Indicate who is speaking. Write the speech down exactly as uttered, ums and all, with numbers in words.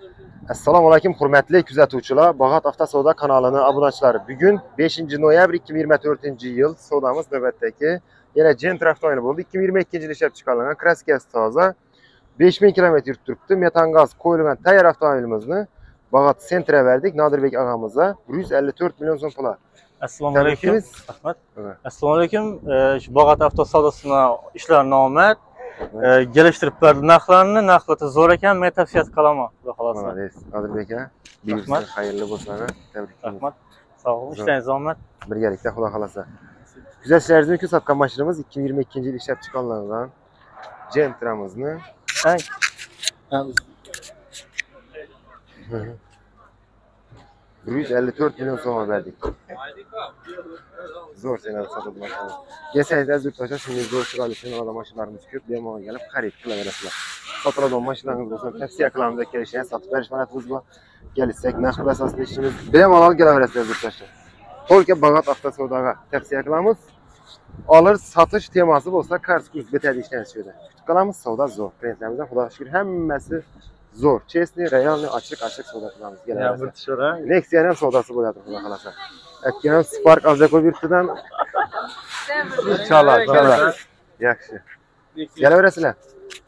Speaker 1: Assalomu alaykum hurmatli kuzatuvchilar, Bag'at Avtosavdo kanalining obunachilari. Bugun beshinchi noyabr ikki ming yigirma to'rtinchi yil savdomiz navbatdagi yana Gentra avtomobili bo'ldi. ikki ming yigirma ikkinchi yil ishlab chiqarilgan, kraskasi toza, besh ming kilometr yurib turibdi. Metan gaz qo'yilgan tayyor avtomobilimizni Bag'at Centra verdik Nodirbek og'amizga bir yuz ellik to'rt million so'm pul.
Speaker 2: Assalomu alaykum. Rahmat. Assalomu alaykum. Shu Bag'at avtosavdosini ishlarini omad. Gelishtirib berdi narxlarni, narxlari zo'r ekan, men tavsiya qilaman. Xudo xolasa.
Speaker 1: Malades, Nodirbek aka. Buyursin, xayrli bo'lsin. Tabriklar.
Speaker 2: Rahmat. Sog' bo'ling, ishlaringiz omad.
Speaker 1: Birgalikda Xudo xolasa. Kuzatishlaringiz mumkin, sotgan mashinamiz ikki ming yigirma ikkinchi yil ishlab chiqarilgan Gentramizni. bir yuz ellik to'rt million so'm verdik. Zo'r senada sotib mashina. Kelsangiz aziz yurtdoshlar, shunday zo'r chiqadi uchun ola mashinalarimiz ko'p, bemalol kelib xarid qilaverasizlar. Sotiladigan mashinangiz bo'lsa, tavsiya qilamiz, kelishni sotib berish manatimiz bor. Kelsak, narx asosida ishimiz bemalol kelaverasizlar yurtdoshlar. To'lka Bag'at Avtosavdoga tavsiya qilamiz. Alır satış teması bo'lsa, qarz kurs bitadi ishlaymiz shu yerda. Kutib qolamiz, savdo zo'r. Klientlarimizdan Xudoga shukr, hammasi zo'r. Chestniy, realniy, ochiq-ochiq savdo qilamiz. Nexia ham savdosi bo'ladi, Xudo xolasa. Aytganim Spark Avzako virtudan inshaalloh, inshaalloh. Yaxshi. Kelaverasizlar.